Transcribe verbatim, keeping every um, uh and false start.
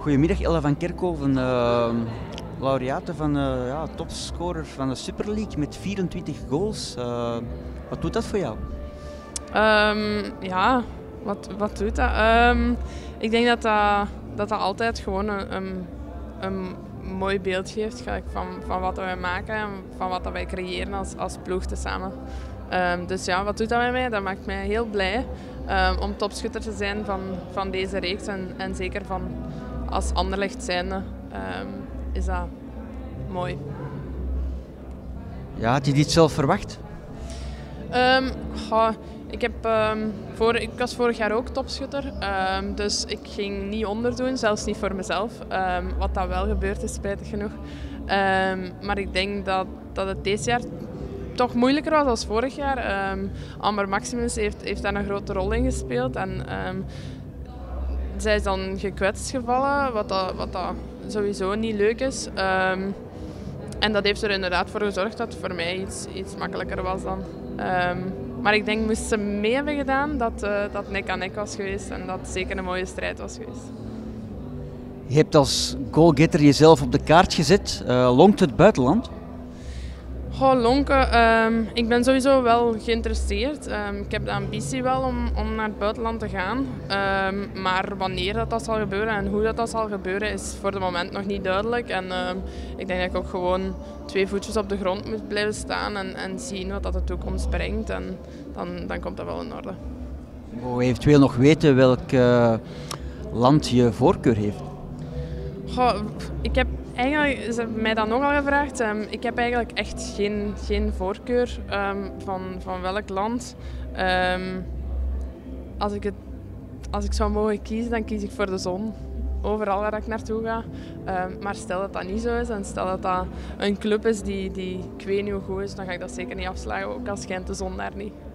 Goedemiddag, Ella van Kerkhoven, uh, laureate van uh, ja, topscorer van de Super League met vierentwintig goals. Uh, wat doet dat voor jou? Um, ja, wat, wat doet dat? Um, ik denk dat dat, dat, dat altijd gewoon een, een, een mooi beeld geeft van, van wat wij maken en van wat wij creëren als, als ploeg tezamen. Um, dus ja, wat doet dat met mij? Dat maakt mij heel blij um, om topschutter te zijn van, van deze reeks en, en zeker van als Anderlecht zijnde um, is dat mooi. Ja, had je dit zelf verwacht? Um, goh, ik, heb, um, voor, ik was vorig jaar ook topschutter, um, dus ik ging niet onderdoen, zelfs niet voor mezelf. Um, wat dat wel gebeurd is, spijtig genoeg. Um, maar ik denk dat, dat het deze jaar toch moeilijker was dan vorig jaar. Um, Amber Maximus heeft, heeft daar een grote rol in gespeeld. En, um, zij is dan gekwetst gevallen, wat, dat, wat dat sowieso niet leuk is. Um, en dat heeft er inderdaad voor gezorgd dat het voor mij iets, iets makkelijker was dan. Um, maar ik denk, moest ze mee hebben gedaan, dat uh, dat nek aan nek was geweest en dat het zeker een mooie strijd was geweest. Je hebt als goalgetter jezelf op de kaart gezet. Uh, longt het buitenland? Goh, lonken. Um, ik ben sowieso wel geïnteresseerd. Um, ik heb de ambitie wel om, om naar het buitenland te gaan. Um, maar wanneer dat, dat zal gebeuren en hoe dat, dat zal gebeuren is voor het moment nog niet duidelijk. En um, ik denk dat ik ook gewoon twee voetjes op de grond moet blijven staan en, en zien wat dat de toekomst brengt. En dan, dan komt dat wel in orde. Wou je eventueel nog weten welk uh, land je voorkeur heeft? Goh, ik heb eigenlijk, ze hebben mij dat nogal gevraagd. Um, ik heb eigenlijk echt geen, geen voorkeur um, van, van welk land. Um, als, ik het, als ik zou mogen kiezen, dan kies ik voor de zon. Overal waar ik naartoe ga. Um, maar stel dat dat niet zo is en stel dat dat een club is die, die ik weet niet hoe goed is, dan ga ik dat zeker niet afslagen, ook als schijnt de zon daar niet.